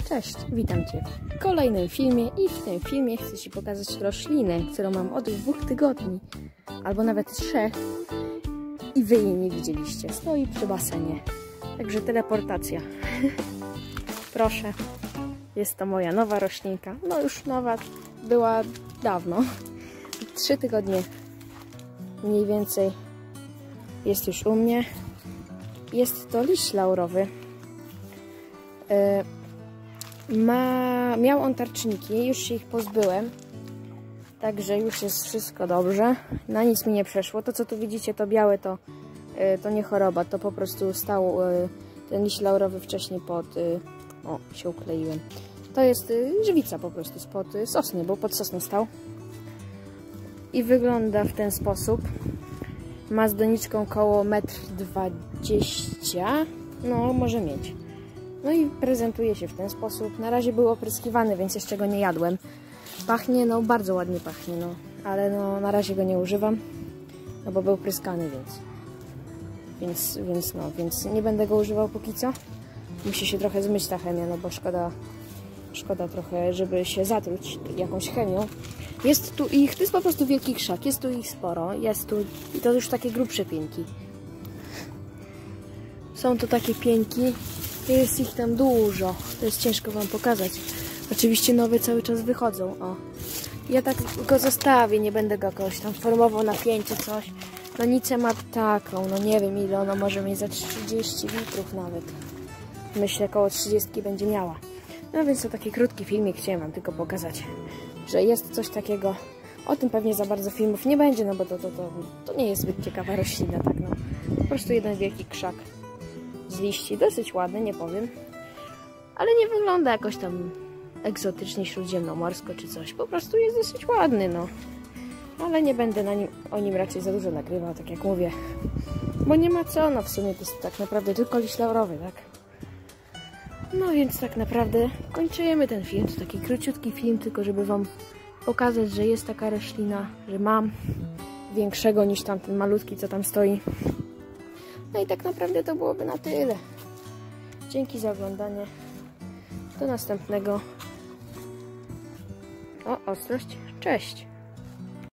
Cześć, witam Cię w kolejnym filmie i w tym filmie chcę Ci pokazać roślinę, którą mam od 2 tygodni, albo nawet 3 i Wy jej nie widzieliście. Stoi przy basenie, także teleportacja. Proszę, jest to moja nowa roślinka, no już nowa, była dawno, 3 tygodnie mniej więcej jest już u mnie. Jest to liść laurowy. Miał on tarczniki, już się ich pozbyłem, także już jest wszystko dobrze, na nic mi nie przeszło. To co tu widzicie, to białe, to nie choroba, to po prostu stał ten liść laurowy wcześniej pod, o, się ukleiłem, to jest żywica po prostu spod sosny, bo pod sosną stał i wygląda w ten sposób. Ma z doniczką koło 1,20 m, no może mieć. No i prezentuje się w ten sposób. Na razie był opryskiwany, więc jeszcze go nie jadłem. Pachnie, no bardzo ładnie pachnie, no. Ale no na razie go nie używam, no bo był pryskany, więc nie będę go używał póki co. Musi się trochę zmyć ta chemia, no bo szkoda trochę, żeby się zatruć jakąś chemią. Jest tu ich, to jest po prostu wielki krzak, jest tu ich sporo, jest tu, i to już takie grubsze pieńki. Są to takie pieńki, jest ich tam dużo, to jest ciężko Wam pokazać. Oczywiście nowe cały czas wychodzą, o. Ja tak go zostawię, nie będę go jakoś tam formował na pięcie coś. No nicę ma taką, no nie wiem ile ona może mieć, za 30 litrów nawet. Myślę, koło 30 będzie miała. No więc to taki krótki filmik, chciałem Wam tylko pokazać, że jest coś takiego. O tym pewnie za bardzo filmów nie będzie, no bo to nie jest zbyt ciekawa roślina, tak no. Po prostu jeden wielki krzak z liści, dosyć ładny, nie powiem, ale nie wygląda jakoś tam egzotycznie śródziemnomorsko czy coś, po prostu jest dosyć ładny, no. Ale nie będę o nim raczej za dużo nagrywał, tak jak mówię, bo nie ma co, no w sumie to jest tak naprawdę tylko liść laurowy, tak. No więc tak naprawdę kończymy ten film, to taki króciutki film, tylko żeby Wam pokazać, że jest taka roślina, że mam większego niż tamten malutki, co tam stoi. No i tak naprawdę to byłoby na tyle. Dzięki za oglądanie. Do następnego. O, ostrość. Cześć.